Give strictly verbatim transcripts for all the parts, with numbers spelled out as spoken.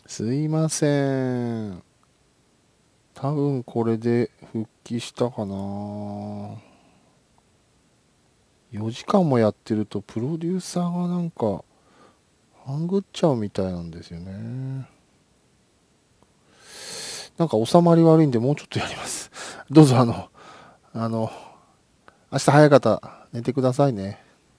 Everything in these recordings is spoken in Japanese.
すいません。多分これで復帰したかな。よじかんもやってるとプロデューサーがなんかハングっちゃうみたいなんですよね。なんか収まり悪いんでもうちょっとやります。どうぞあの、あの、明日早かった寝てくださいね。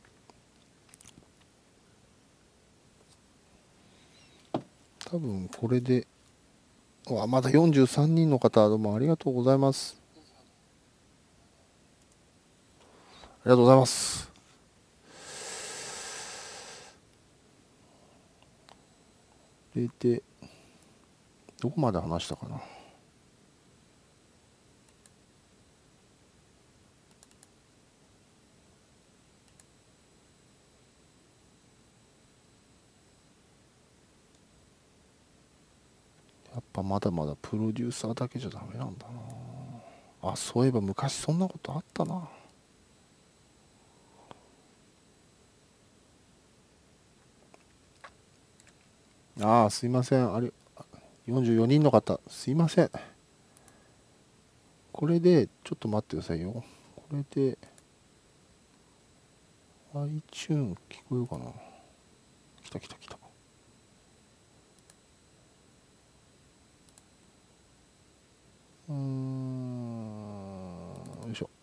多分これで、わ、まだよんじゅうさんにんの方、どうもありがとうございます。ありがとうございます。で、で、どこまで話したかな。やっぱまだまだプロデューサーだけじゃダメなんだな。あ、そういえば昔そんなことあったな。ああ、すいません。あれ、よんじゅうよにんの方、すいません。これで、ちょっと待ってくださいよ。これで、iTune 聞こえるかな。来た来た来た。うーん、よいしょ。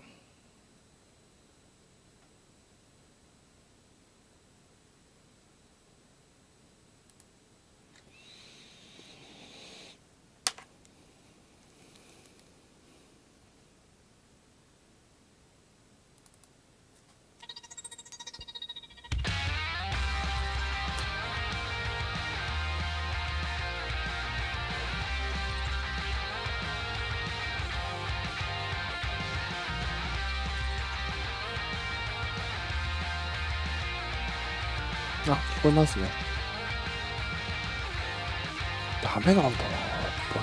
あ、聞こえますね。ダメなんだな、やっぱ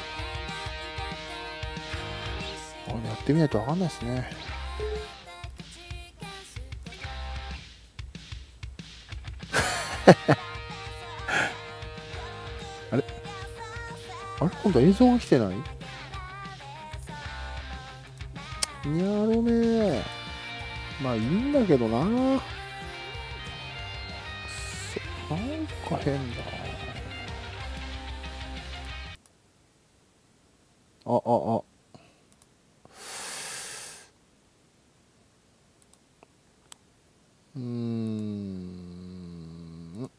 り。これやってみないとわかんないですね。あれあれ今度映像が来てない？にゃろめー。まあいいんだけどな。くそ、なんか変だ。あ、あ、あ。うーん。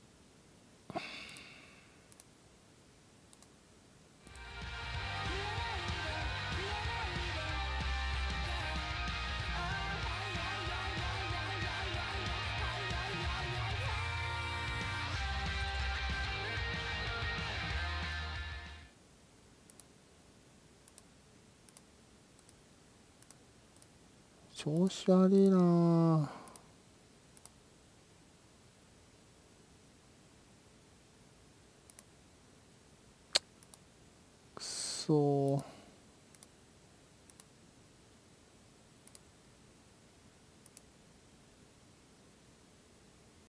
調子悪いな。くそー。